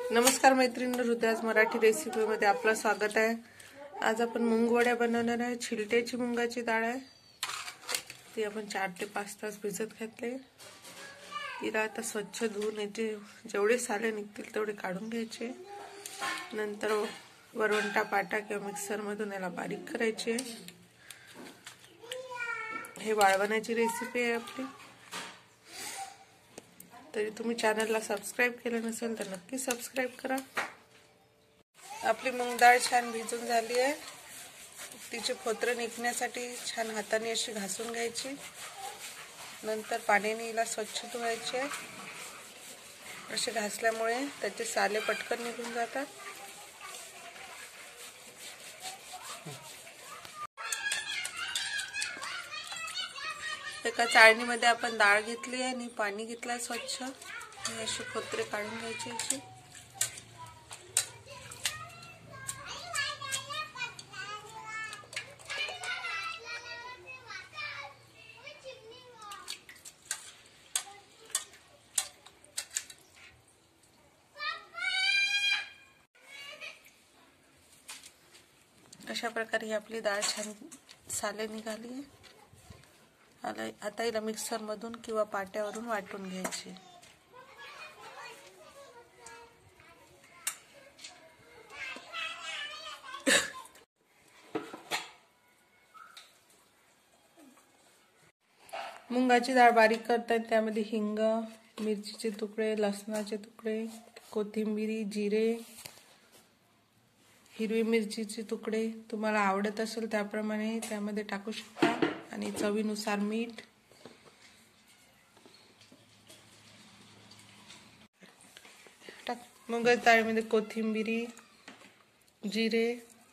नमस्कार मैत्रिणींनो, हृदयाज मराठी रेसिपीमध्ये आपलं स्वागत आहे। आज आपण मूग वड्या बनवणार आहे। छिलट्याची मुंगाची डाळ आहे, ती आपण 4 ते 5 तास भिजत घातले। तिला आता स्वच्छ धुवून याचे जेवढे साले निघतील तेवढे काढून घ्यायचे। नंतर वरवंटा पाटा किंवा मिक्सर मधून याला बारीक करायचे। हे वाळवण्याची रेसिपी आहे आपली। तरी तुम्ही चॅनलला सबस्क्राइब केलं नसेल तर नक्की सबस्क्राइब करा। आपली मूग डाळ छान भिजून झाली आहे। तिचे फोतरे निघण्यासाठी छान हाताने अशी घासून घ्यायची। नंतर पाण्याने हिला स्वच्छ धुवायचे। असे घासल्यामुळे त्याचे साले पटकन निघून जातात। एका चाळणीमध्ये आपण डाळ घेतली आणि पाणी घेतलंय स्वच्छ। असे फोतरे काढून घ्यायचे याचे। अशा प्रकारे ही आपली डाळ छान साले निघाली आहे। आता हिला मिक्सर मधून किंवा पाट्यावरून वाटून घ्यायची। मुंगाची डाळ बारीक करताना त्यामध्ये हिंग, मिरचीचे तुकडे, लसणाचे तुकडे, कोथिंबीर, जिरे, हिरवी मिरचीचे तुकडे तुम्हाला आवडत असेल त्याप्रमाणे त्यामध्ये टाकू शकता आणि चवीनुसार मीठ। मुगाच्या डाळीमध्ये कोथिंबीर, जिरे,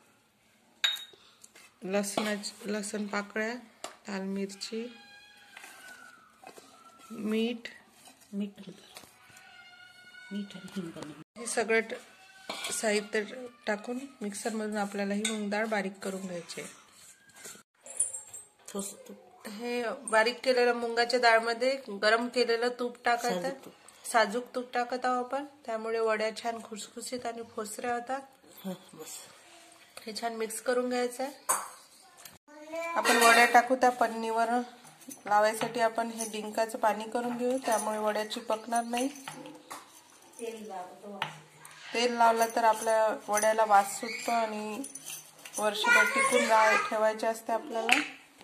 लसण पाकळ्या, लाल मिरची, मीठ हे सगळं साहित्य टाकून मिक्सर मधून आपल्याला ही मूग डाळ बारीक करून घ्यायची आहे। हे बारीक केलेल्या मुंगाच्या डाळमध्ये गरम केलेलं तूप टाकायचं। साजूक तूप टाकत आहोत आपण, त्यामुळे वड्या छान खुसखुशीत आणि फोसऱ्या होतात। हे छान मिक्स करून घ्यायचं आहे। आपण वड्या टाकू त्या पन्नीवर लावायसाठी आपण हे डिंकाचं पाणी करून घेऊ, त्यामुळे वड्या चिपकणार नाही। तेल लावलं तर आपल्या वड्याला वास सुटतो आणि वर्षभर टिकून ठेवायचे असते आपल्याला।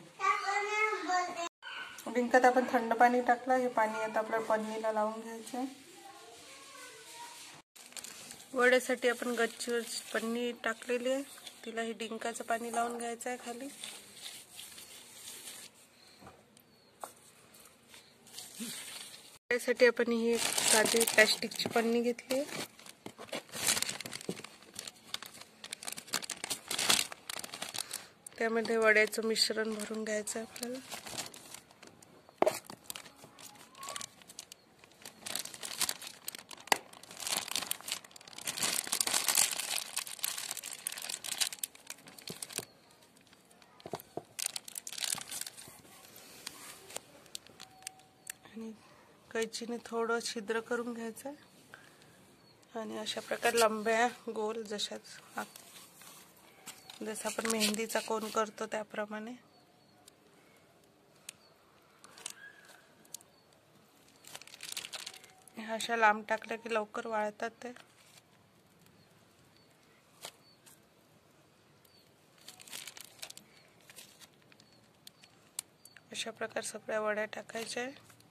डिंकात आपण थंड पाणी टाकलं, हे पाणी आता आपल्या पन्नीला लावून घ्यायचं। वड्यासाठी आपण गच्चीवर पन्नी टाकलेली आहे, तिला हे डिंकाचं पाणी लावून घ्यायचं आहे खाली। त्यासाठी आपण ही साधी प्लास्टिकची पन्नी घेतली आहे। त्यामध्ये वड्याचं मिश्रण भरून घ्यायचं आहे आपल्याला। आणि कैचीने थोडं छिद्र करून घ्यायचं आणि अशा प्रकारे लंब्या गोल जसं आपण मेहंदीचा कोन करतो त्याप्रमाणे अशा लांब टाकल्या की लवकर वाळतात ते। अशा प्रकारे सगळ्या वड्या टाकायच्या।